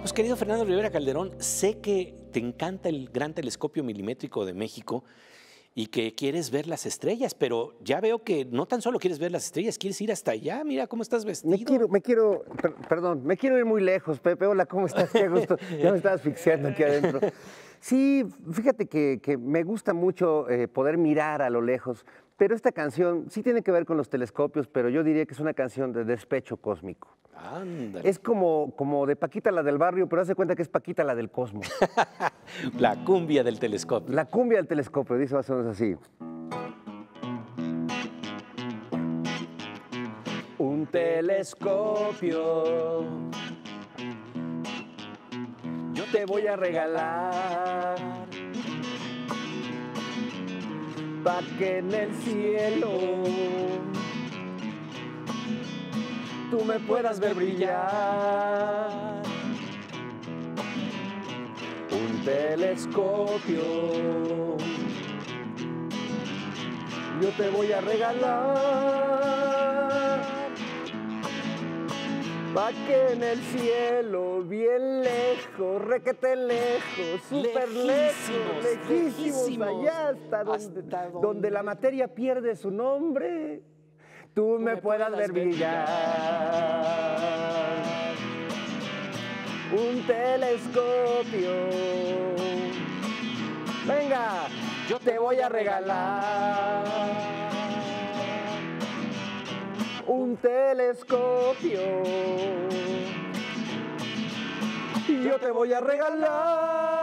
Pues querido Fernando Rivera Calderón, sé que te encanta el Gran Telescopio Milimétrico de México y que quieres ver las estrellas, pero ya veo que no tan solo quieres ver las estrellas, quieres ir hasta allá. Mira cómo estás vestido. Me quiero ir muy lejos, Pepe. Hola, ¿cómo estás? Qué gusto. Ya me estaba asfixiando aquí adentro. Sí, fíjate que me gusta mucho poder mirar a lo lejos, pero esta canción sí tiene que ver con los telescopios, pero yo diría que es una canción de despecho cósmico. Ándale. Es como de Paquita la del barrio, pero hace cuenta que es Paquita la del cosmos. La cumbia del telescopio. La cumbia del telescopio, dice más o menos así. Un telescopio yo te voy a regalar pa' que en el cielo tú me puedas ver brillar. Un telescopio yo te voy a regalar pa' que en el cielo, bien lejos, requete lejos, súper lejos, lejísimos, allá hasta donde la materia pierde su nombre, tú me puedas ver brillar. Un telescopio, venga, yo te voy a regalar. Un telescopio, yo te voy a regalar.